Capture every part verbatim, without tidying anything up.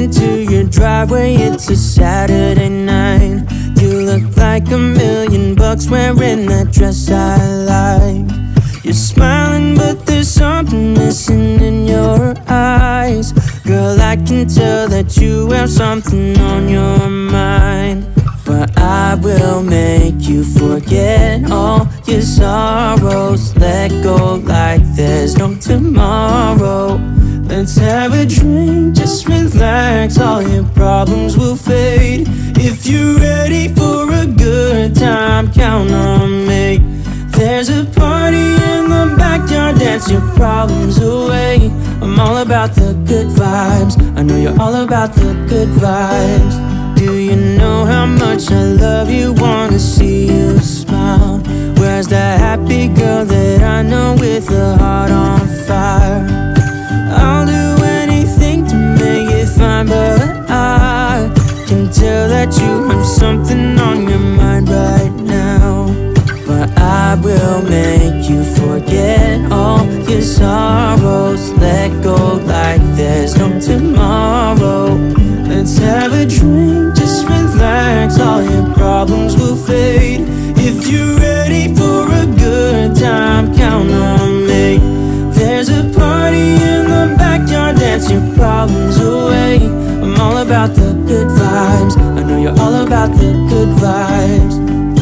into your driveway, it's a Saturday night. You look like a million bucks wearing that dress I like. You're smiling but there's something missing in your eyes. Girl, I can tell that you have something on your mind. But I will make you forget all your sorrows. Let go like there's no tomorrow. Let's have a drink, just relax, all your problems will fade. If you're ready for a good time, count on me. There's a party in the backyard, dance your problems away. I'm all about the good vibes, I know you're all about the good vibes. Do you know how much I love you, wanna see you smile? Where's that happy girl that I know with a heart on fire? I'll do anything to make it fine, but I can tell that you have something on your mind right now. But I will make you forget all your sorrows. Let go like there's no tomorrow. Let's have a drink, just relax, all your problems will fade. If you're ready for a good time, count on me. There's a party in the backyard, dance your problems away. I'm all about the good vibes, I know you're all about the good vibes.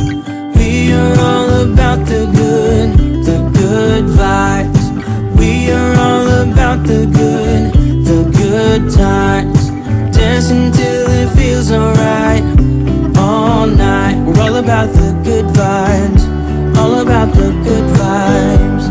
We are all about the good, the good vibes. We are all about the good, the good times. Dancing till it feels alright, all night. We're all about the good vibes, all about the good vibes.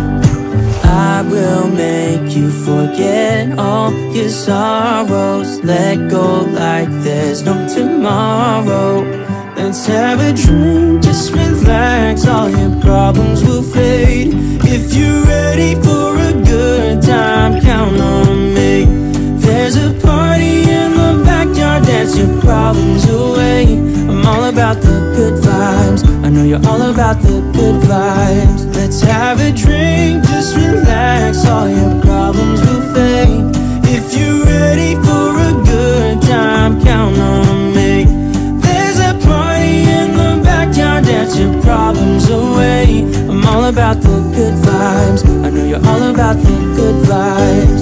I will make you forget all your sorrows. Let go like there's no tomorrow. Let's have a drink, just relax, all your problems will fade. If you're ready for a good time, count on me. There's a party in the backyard, dance your problems away. I'm all about the good vibes, I know you're all about the good vibes. Let's have a drink, just relax, all your problems will fade. If you're ready for a good time, count on me. There's a party in the backyard, dance your problems away. I'm all about the good vibes, I know you're all about the good vibes.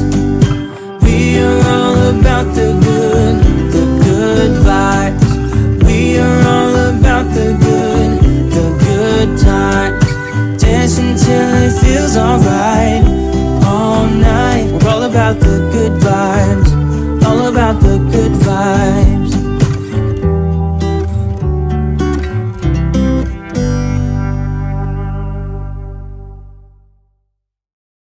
We are all about the good, the good vibes. We are all about the good, the good times. Dancing till it feels alright, all night. We're all about the good vibes, all about the good